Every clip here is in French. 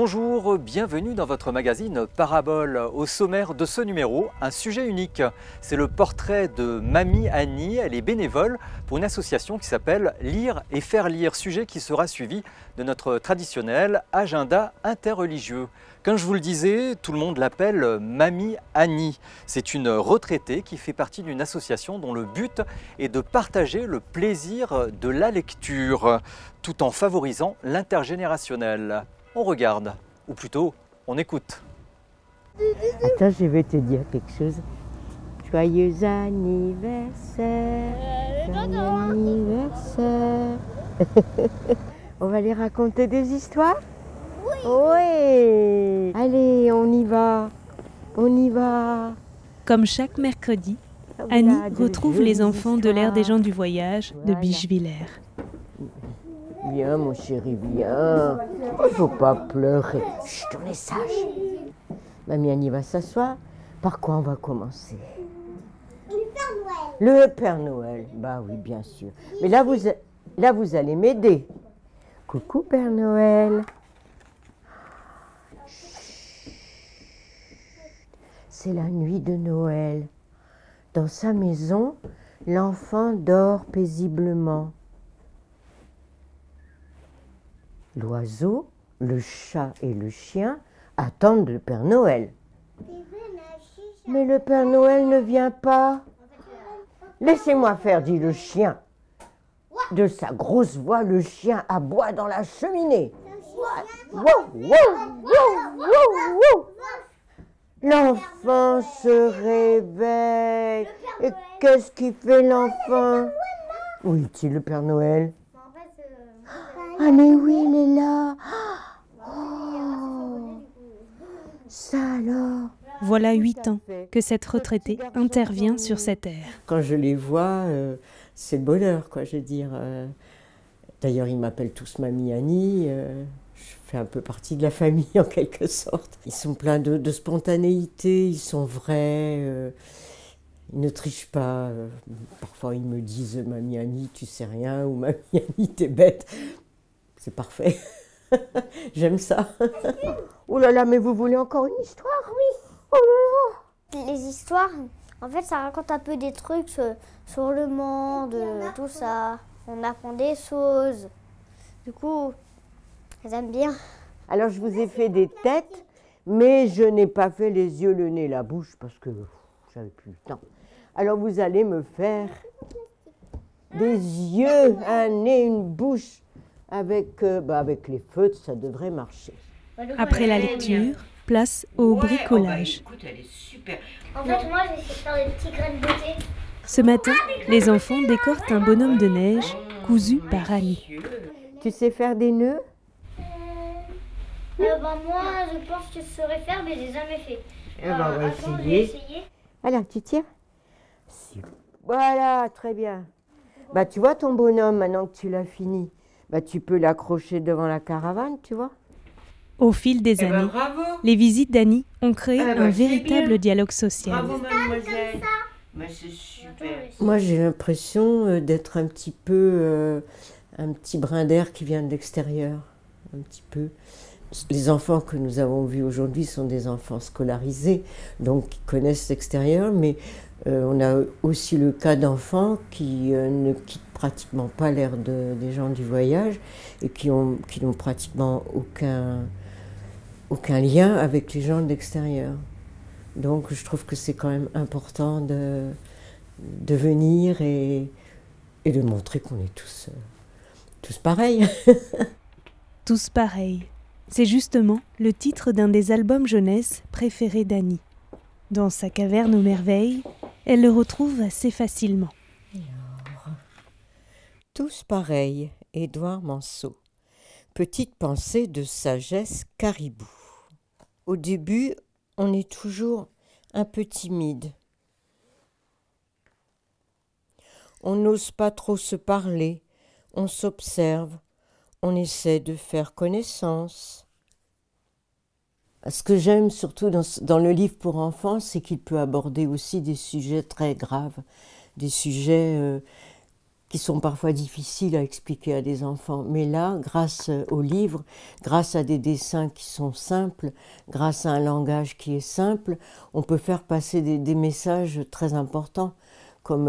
Bonjour, bienvenue dans votre magazine Parabole. Au sommaire de ce numéro, un sujet unique. C'est le portrait de Mamie Annie. Elle est bénévole pour une association qui s'appelle Lire et faire lire, sujet qui sera suivi de notre traditionnel agenda interreligieux. Comme je vous le disais, tout le monde l'appelle Mamie Annie. C'est une retraitée qui fait partie d'une association dont le but est de partager le plaisir de la lecture, tout en favorisant l'intergénérationnel. On regarde, ou plutôt, on écoute. Attends, je vais te dire quelque chose. Joyeux anniversaire, joyeux anniversaire. On va les raconter des histoires? Oui. Allez, on y va, on y va. Comme chaque mercredi, Annie retrouve les enfants de l'ère des gens du voyage de Bischwiller. Viens mon chéri, viens. Il faut pas pleurer. Chut, on est sage. Mamie Annie va s'asseoir. Par quoi on va commencer? Le Père Noël. Le Père Noël, bah oui, bien sûr. Mais là, vous allez m'aider. Coucou Père Noël. C'est la nuit de Noël. Dans sa maison, l'enfant dort paisiblement. L'oiseau, le chat et le chien attendent le Père Noël. Mais le Père Noël ne vient pas. Laissez-moi faire, dit le chien. De sa grosse voix, le chien aboie dans la cheminée. Wow, wow, wow, wow, wow. L'enfant se réveille. Et qu'est-ce qu'il fait l'enfant? Où est-il le Père Noël? Ah mais oui, il est là. Oh, ça alors. Voilà 8 ans que cette retraitée intervient sur cette aire. Quand je les vois, c'est le bonheur, quoi, je veux dire. D'ailleurs, ils m'appellent tous Mamie Annie. Je fais un peu partie de la famille, en quelque sorte. Ils sont pleins de spontanéité, ils sont vrais. Ils ne trichent pas. Parfois, ils me disent « Mamie Annie, tu sais rien » ou « Mamie Annie, t'es bête ». C'est parfait. J'aime ça. Oh là là, mais vous voulez encore une histoire? Oui. Oh là là. Les histoires, en fait, ça raconte un peu des trucs sur le monde, tout ça. On apprend des choses. Du coup, j'aime bien. Alors, je vous ai fait des têtes, mais je n'ai pas fait les yeux, le nez, la bouche, parce que j'avais plus le temps. Alors, vous allez me faire des yeux, un nez, une bouche. Avec les feutres, ça devrait marcher. Après la lecture, place au bricolage. Écoute, elle est super. En fait, moi, j'ai essayé de faire des petits grains de beauté. Ce matin, les enfants décorent un bonhomme de neige cousu par Annie. Tu sais faire des nœuds? Moi, je pense que je saurais faire, mais je n'ai jamais fait. On va essayer. Voilà, tu tires. Voilà, très bien. Bah, tu vois ton bonhomme, maintenant que tu l'as fini. Bah, tu peux l'accrocher devant la caravane, tu vois. Au fil des années, les visites d'Annie ont créé un véritable dialogue social. Bravo, mademoiselle. Bah, c'est super. Moi, j'ai l'impression d'être un petit peu un petit brin d'air qui vient de l'extérieur. Un petit peu. Les enfants que nous avons vus aujourd'hui sont des enfants scolarisés, donc qui connaissent l'extérieur, mais on a aussi le cas d'enfants qui ne quittent pratiquement pas l'ère des gens du voyage et qui n'ont pratiquement aucun lien avec les gens de l'extérieur. Donc je trouve que c'est quand même important de venir et de montrer qu'on est tous pareils. Tous pareils. C'est justement le titre d'un des albums jeunesse préférés d'Annie. Dans sa caverne aux merveilles, elle le retrouve assez facilement. Alors, tous pareils, Édouard Manceau. Petite pensée de sagesse caribou. Au début, on est toujours un peu timide. On n'ose pas trop se parler, on s'observe, on essaie de faire connaissance. Ce que j'aime surtout dans le livre pour enfants, c'est qu'il peut aborder aussi des sujets très graves, des sujets qui sont parfois difficiles à expliquer à des enfants. Mais là, grâce aux livres, grâce à des dessins qui sont simples, grâce à un langage qui est simple, on peut faire passer des messages très importants, comme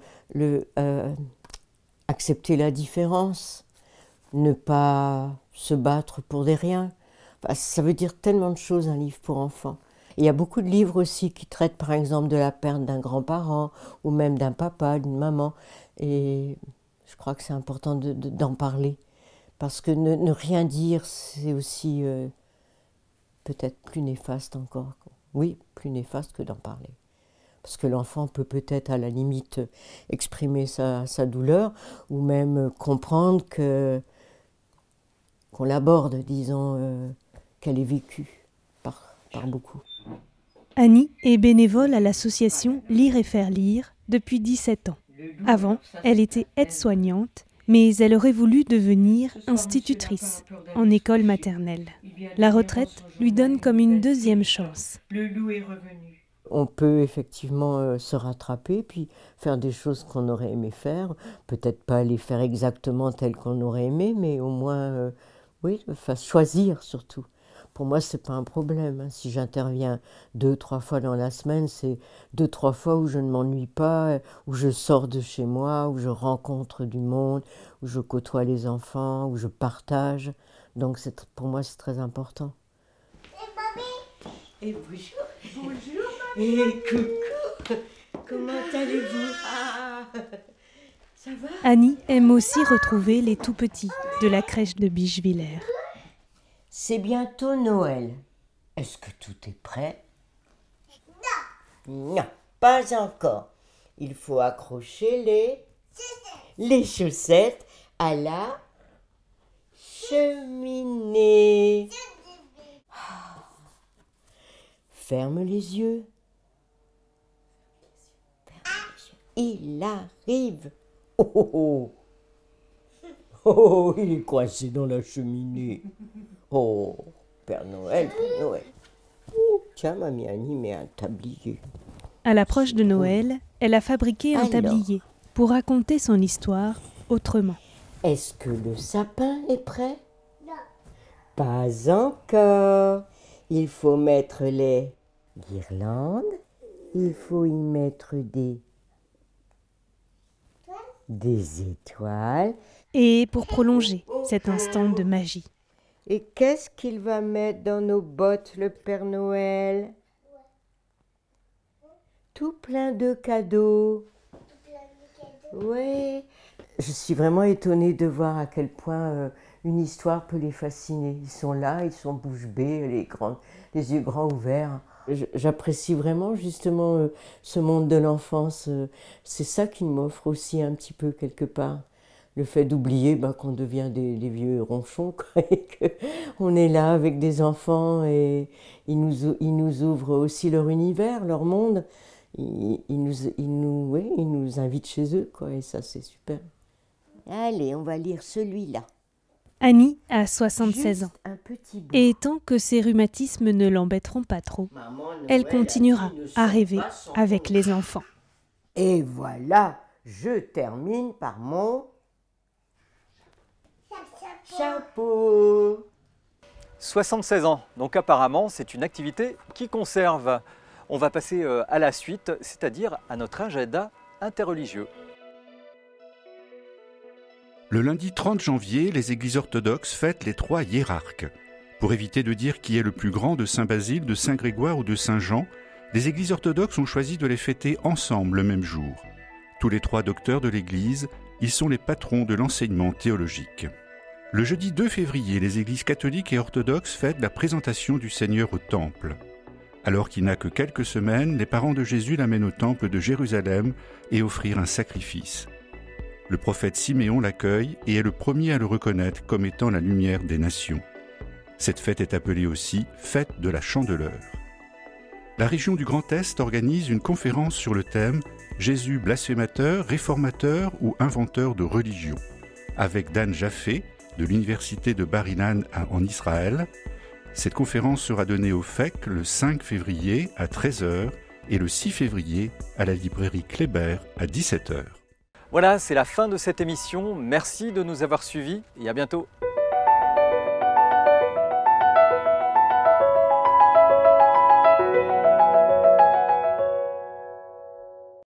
accepter la différence, ne pas se battre pour des riens. Enfin, ça veut dire tellement de choses, un livre pour enfants. Il y a beaucoup de livres aussi qui traitent par exemple de la perte d'un grand-parent ou même d'un papa, d'une maman. Et je crois que c'est important d'en parler. Parce que ne rien dire, c'est aussi peut-être plus néfaste encore. Oui, plus néfaste que d'en parler. Parce que l'enfant peut peut-être à la limite exprimer sa douleur ou même comprendre qu'on l'aborde, disons, qu'elle est vécue par beaucoup. Annie est bénévole à l'association Lire et faire lire depuis 17 ans. Avant, elle était aide-soignante, mais elle aurait voulu devenir institutrice en école maternelle. La retraite lui donne comme une deuxième chance. Le loup est revenu. On peut effectivement se rattraper, puis faire des choses qu'on aurait aimé faire. Peut-être pas les faire exactement telles qu'on aurait aimé, mais au moins, oui, choisir surtout. Pour moi, ce n'est pas un problème. Si j'interviens 2-3 fois dans la semaine, c'est 2-3 fois où je ne m'ennuie pas, où je sors de chez moi, où je rencontre du monde, où je côtoie les enfants, où je partage. Donc pour moi, c'est très important. Et bonjour. Bonjour, mamie. Et coucou. Comment allez-vous? Ça va? Annie aime aussi retrouver les tout-petits de la crèche de Bichevillers. C'est bientôt Noël. Est-ce que tout est prêt? Non, pas encore. Il faut accrocher les chaussettes à la cheminée. Ferme les yeux. Il arrive. Oh, oh, oh. Oh, il est coincé dans la cheminée. Oh, Père Noël, Père Noël. Oh, tiens, mamie Annie met un tablier. À l'approche de Noël, elle a fabriqué un tablier pour raconter son histoire autrement. Est-ce que le sapin est prêt? Non. Pas encore. Il faut mettre les guirlandes. Il faut y mettre des étoiles. Et pour prolonger cet instant de magie. Et qu'est-ce qu'il va mettre dans nos bottes, le Père Noël? Tout plein de cadeaux. Oui. Je suis vraiment étonnée de voir à quel point une histoire peut les fasciner. Ils sont là, ils sont bouche bée, les yeux grands ouverts. J'apprécie vraiment justement ce monde de l'enfance. C'est ça qu'il m'offre aussi un petit peu quelque part. Le fait d'oublier qu'on devient des vieux ronchons, quoi, et qu'on est là avec des enfants et ils nous ouvrent aussi leur univers, leur monde. Ils nous invitent chez eux, quoi, et ça c'est super. Allez, on va lire celui-là. Annie a 76 ans. Et tant que ses rhumatismes ne l'embêteront pas trop, elle continuera à rêver avec les enfants. Et voilà, je termine par mon chapeau. 76 ans, donc apparemment c'est une activité qui conserve. On va passer à la suite, c'est-à-dire à notre agenda interreligieux. Le lundi 30 janvier, les églises orthodoxes fêtent les 3 hiérarques. Pour éviter de dire qui est le plus grand de Saint-Basile, de Saint-Grégoire ou de Saint-Jean, les églises orthodoxes ont choisi de les fêter ensemble le même jour. Tous les 3 docteurs de l'Église, ils sont les patrons de l'enseignement théologique. Le jeudi 2 février, les églises catholiques et orthodoxes fêtent la présentation du Seigneur au Temple. Alors qu'il n'a que quelques semaines, les parents de Jésus l'amènent au Temple de Jérusalem et offrirent un sacrifice. Le prophète Siméon l'accueille et est le premier à le reconnaître comme étant la lumière des nations. Cette fête est appelée aussi Fête de la Chandeleur. La région du Grand Est organise une conférence sur le thème « Jésus blasphémateur, réformateur ou inventeur de religion » avec Dan Jaffé de l'université de Bar Ilan en Israël. Cette conférence sera donnée au FEC le 5 février à 13h et le 6 février à la librairie Kléber à 17h. Voilà, c'est la fin de cette émission. Merci de nous avoir suivis et à bientôt.